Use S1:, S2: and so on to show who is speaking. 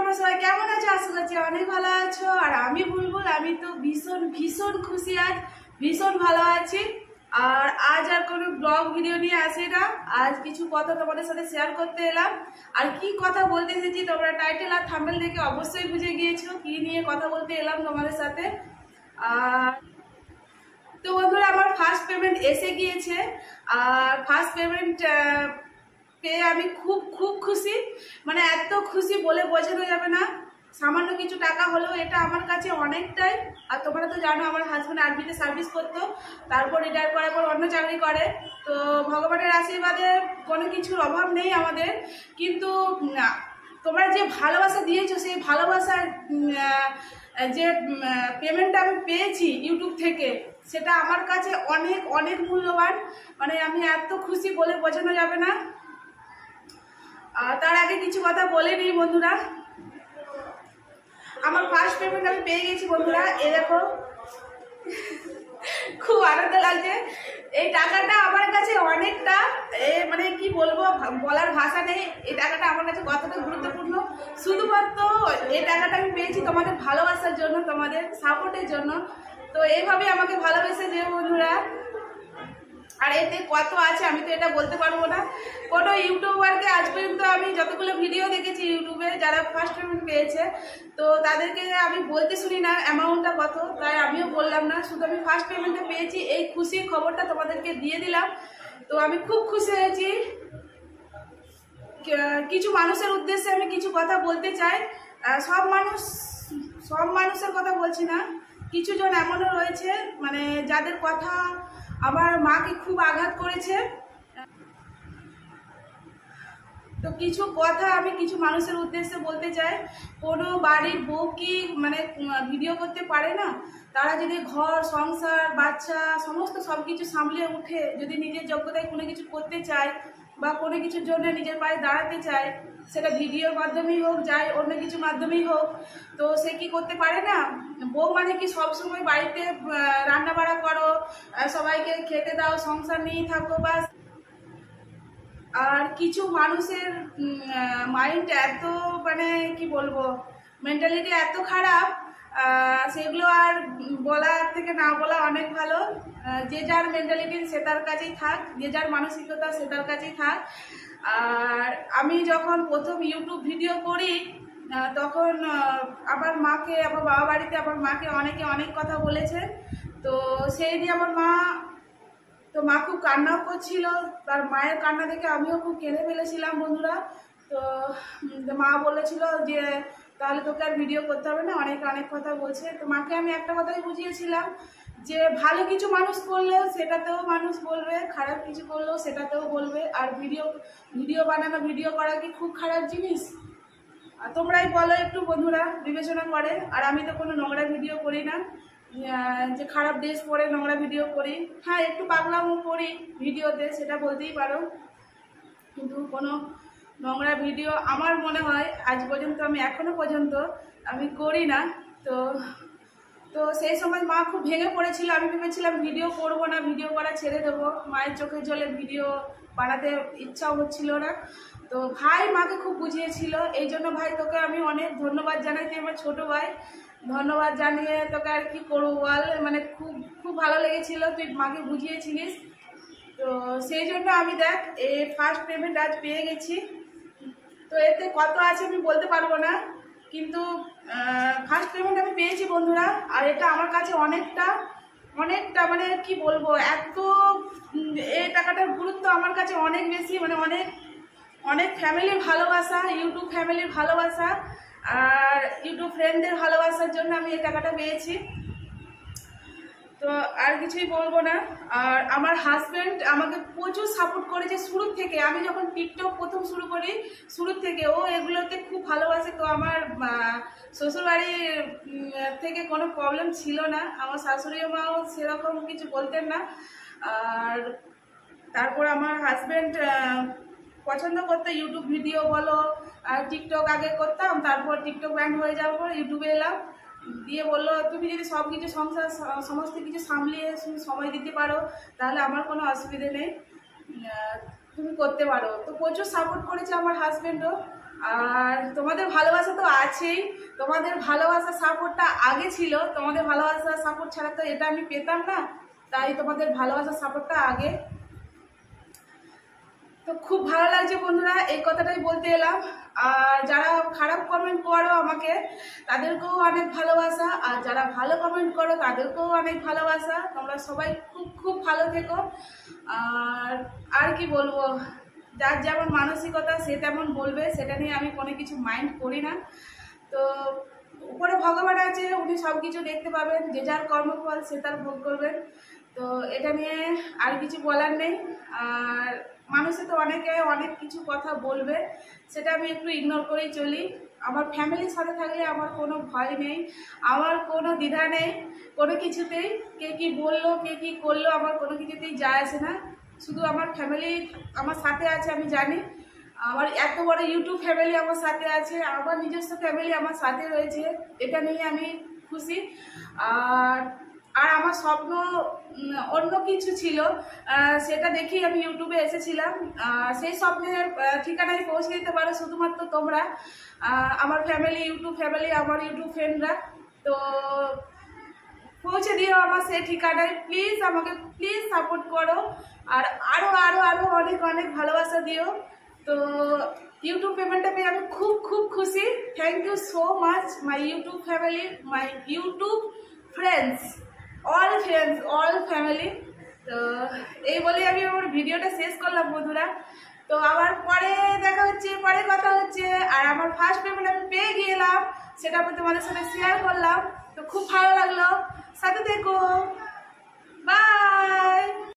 S1: তোমরা সবাই কেমন আছো? আশা করছি অনেক ভালো আছো। আর আমি বুলবুল, আমি তো ভীষণ ভীষণ খুশি, আজ ভীষণ ভালো আছি। আর আজ আর কোনো ব্লগ ভিডিও নিয়ে আসি না, আজ কিছু কথা তোমাদের সাথে শেয়ার করতে এলাম। আর কি কথা বলতে এসেছি তোমরা টাইটেল আর থাম্বনেল দেখে অবশ্যই বুঝে গিয়েছো কি নিয়ে কথা বলতে এলাম তোমাদের সাথে। আর তো বন্ধুরা, আমার ফার্স্ট পেমেন্ট এসে গিয়েছে। আর ফার্স্ট পেমেন্ট পেয়ে আমি খুব খুব খুশি, মানে এত খুশি বলে বোঝানো যাবে না। সামান্য কিছু টাকা হলেও এটা আমার কাছে অনেকটাই। আর তোমরা তো জানো আমার হাজব্যান্ড আর্মিতে সার্ভিস করতো, তারপর রিটায়ার করার পর অন্য চাকরি করে। তো ভগবানের আশীর্বাদে কোনো কিছুর অভাব নেই আমাদের। কিন্তু তোমরা যে ভালোবাসা দিয়েছো, সেই ভালোবাসার যে পেমেন্টটা আমি পেয়েছি ইউটিউব থেকে, সেটা আমার কাছে অনেক অনেক মূল্যবান। মানে আমি এত খুশি বলে বোঝানো যাবে না। তার আগে কিছু কথা বলে নিই বন্ধুরা। আমার ফার্স্ট পেমেন্ট আমি পেয়ে গেছি বন্ধুরা। এ দেখো, খুব আনন্দ লাগছে। এই টাকাটা আমার কাছে অনেকটা, মানে কি বলবো, বলার ভাষা নেই। এই টাকাটা আমার কাছে কতটা গুরুত্বপূর্ণ। শুধুমাত্র এই টাকাটা আমি পেয়েছি তোমাদের ভালোবাসার জন্য, তোমাদের সাপোর্টের জন্য। তো এইভাবে আমাকে ভালোবেসে যে বন্ধুরা। আর এতে কত আছে আমি তো এটা বলতে পারবো না। কোনো ইউটিউবারকে আজ পর্যন্ত আমি যতগুলো ভিডিও দেখেছি ইউটিউবে, যারা ফার্স্ট পেমেন্ট পেয়েছে, তো তাদেরকে আমি বলতে শুনি না অ্যামাউন্টটা কত, তাই আমিও বললাম না। শুধু আমি ফার্স্ট পেমেন্টটা পেয়েছি, এই খুশির খবরটা তোমাদেরকে দিয়ে দিলাম। তো আমি খুব খুশি হয়েছি। কিছু মানুষের উদ্দেশ্যে আমি কিছু কথা বলতে চাই। সব মানুষের কথা বলছি না, কিছু জন এমনও রয়েছে মানে যাদের কথা আমার মাকে খুব আঘাত করেছে। তো কিছু কথা আমি কিছু মানুষের উদ্দেশ্যে বলতে চাই। কোনো বাড়ির বউ কি মানে ভিডিও করতে পারে না? তারা যদি ঘর সংসার বাচ্চা সমস্ত সব কিছু সামলে উঠে যদি নিজের যোগ্যতায় কোনো কিছু করতে চায় বা কোনো কিছুর জন্য নিজের পায়ে দাঁড়াতে চায়, সেটা ভিডিওর মাধ্যমেই হোক, যাই অন্য কিছুর মাধ্যমেই হোক, তো সে কি করতে পারে না? বউ মানে কি সবসময় বাড়িতে রান্না বাড়া করো, সবাইকে খেতে দাও, সংসার নিয়েই থাকো বাস। আর কিছু মানুষের মাইন্ড এত মানে কি বলবো, মেন্টালিটি এত খারাপ, সেগুলো আর বলার থেকে না বলা অনেক ভালো। যে যার মেন্টালিটি সে তার কাছেই থাক, যে যার মানসিকতা সে তার কাছেই থাক। আর আমি যখন প্রথম ইউটিউব ভিডিও করি, তখন আমার মাকে, আমার বাবা বাড়িতে আমার মাকে অনেকে অনেক কথা বলেছে। তো সেই দিয়ে আমার মা খুব কান্নাও করছিল। তার মায়ের কান্না দেখে আমিও খুব কেঁদে ফেলেছিলাম বন্ধুরা। তো মা বলেছিল যে তাহলে তোকে আর ভিডিও করতে হবে না, অনেক কথা বলছে। তো মাকে আমি একটা কথাই বুঝিয়েছিলাম যে ভালো কিছু মানুষ করলেও সেটাতেও মানুষ বলবে, খারাপ কিছু করলেও সেটাতেও বলবে। আর ভিডিও বানানো, ভিডিও করা কি খুব খারাপ জিনিস? আর তোমরাই বলো একটু বন্ধুরা, বিবেচনা করে। আর আমি তো কোনো নোংরা ভিডিও করি না যে খারাপ ড্রেস পরে নোংরা ভিডিও করি। হ্যাঁ, একটু পাগলামো করি ভিডিওতে, সেটা বলতেই পারো, কিন্তু কোনো নোংরা ভিডিও আমার মনে হয় আজ পর্যন্ত আমি এখনো পর্যন্ত আমি করি না। তো সেই সময় মা খুব ভেঙে পড়েছিল। আমি ভেবেছিলাম ভিডিও করবো না, ভিডিও করা ছেড়ে দেবো। মায়ের চোখের জলে ভিডিও বানাতে ইচ্ছাও হচ্ছিল না। তো ভাই মাকে খুব বুঝিয়েছিল। এই জন্য ভাই তোকে আমি অনেক ধন্যবাদ জানাই, তুই আমার ছোটো ভাই। ধন্যবাদ জানিয়ে তোকে আর কি করবো বল, মানে খুব খুব ভালো লেগেছিল তুই মাকে বুঝিয়েছিলিস। তো সেই জন্য আমি দেখ এই ফার্স্ট পেমেন্ট আজ পেয়ে গেছি। তো এতে কত আছে আমি বলতে পারবো না, কিন্তু ফার্স্ট পেমেন্ট আমি পেয়েছি বন্ধুরা। আর এটা আমার কাছে অনেকটা মানে কি বলবো, এত এই টাকাটার গুরুত্ব আমার কাছে অনেক বেশি। মানে অনেক ফ্যামিলির ভালোবাসা, ইউটিউব ফ্যামিলির ভালোবাসা আর ইউটিউব ফ্রেন্ডদের ভালোবাসার জন্য আমি এই টাকাটা পেয়েছি। তো আর কিছুই বলবো না। আর আমার হাজব্যান্ড আমাকে প্রচুর সাপোর্ট করেছে শুরুর থেকে। আমি যখন টিকটক প্রথম শুরু করি, শুরুর থেকে ও এগুলোতে খুব ভালোবাসে। তো আমার শ্বশুরবাড়ির থেকে কোনো প্রবলেম ছিল না, আমার শাশুড়ি মাও সেরকম কিছু বলতেন না। আর তারপর আমার হাজব্যান্ড পছন্দ করতো ইউটিউব ভিডিও বলো, আর টিকটক আগে করতাম, তারপর টিকটক ব্যান্ড হয়ে যাওয়ার পর ইউটিউবে এলাম। দিয়ে বললো তুমি যদি সব কিছু সংসার সমস্ত কিছু সামলিয়ে সময় দিতে পারো, তাহলে আমার কোনো অসুবিধে নেই, তুমি করতে পারো। তো প্রচুর সাপোর্ট করেছে আমার হাজব্যান্ডও। আর তোমাদের ভালোবাসা তো আছেই, তোমাদের ভালোবাসা সাপোর্টটা আগে ছিল, তোমাদের ভালোবাসা সাপোর্ট ছাড়া তো এটা আমি পেতাম না, তাই তোমাদের ভালোবাসা সাপোর্টটা আগে। তো খুব ভালো লাগছে বন্ধুরা, এই কথাটাই বলতে এলাম। আর যারা খারাপ কমেন্ট করো আমাকে, তাদেরকেও অনেক ভালোবাসা, আর যারা ভালো কমেন্ট করো তাদেরকেও অনেক ভালোবাসা। তোমরা সবাই খুব খুব ভালো থেকো। আর কি বলবো, যার যেমন মানসিকতা সে তেমন বলবে, সেটা নিয়ে আমি কোনো কিছু মাইন্ড করি না। তো উপরে ভগবান আছে, উনি সব কিছু দেখতে পাবেন, যে যার কর্মফল সে তার ভোগ করবেন। তো এটা নিয়ে আর কিছু বলার নেই। আর মানুষে তো অনেকে অনেক কিছু কথা বলবে, সেটা আমি একটু ইগনোর করেই চলি। আমার ফ্যামিলির সাথে থাকলে আমার কোনো ভয় নেই, আমার কোনো দ্বিধা নেই কোনো কিছুতেই। কে কি বললো, কে কি করলো, আমার কোনো কিছুতেই যায় আসে না। শুধু আমার ফ্যামিলি আমার সাথে আছে, আমি জানি আমার এত বড় ইউটিউব ফ্যামিলি আমার সাথে আছে, আমার নিজস্ব ফ্যামিলি আমার সাথে রয়েছে, এটা নিয়ে আমি খুশি। আর আমার স্বপ্ন অন্য কিছু ছিল, সেটা দেখেই আমি ইউটিউবে এসেছিলাম। সেই স্বপ্নের ঠিকানায় পৌঁছে দিতে পারো শুধুমাত্র তোমরা, আমার ফ্যামিলি, ইউটিউব ফ্যামিলি, আমার ইউটিউব ফ্রেন্ডরা। তো পৌঁছে দিও আমার সেই ঠিকানায়, প্লিজ আমাকে প্লিজ সাপোর্ট করো। আর আরও আরও আরও অনেক অনেক ভালোবাসা দিও। তো ইউটিউব পেমেন্টটা পেয়ে আমি খুব খুব খুশি। Thank you so much my YouTube family, my YouTube friends, all family. তো এই বলেই আমি আমার ভিডিওটা শেষ করলাম বন্ধুরা। তো আবার পরে দেখা হচ্ছে, পরে কথা হচ্ছে। আর আমার ফার্স্ট পেমেন্ট আমি পেয়ে গেলাম, সেটা আমি তোমাদের সাথে শেয়ার করলাম। তো খুব ভালো লাগলো, সাথে থেকো, বাই।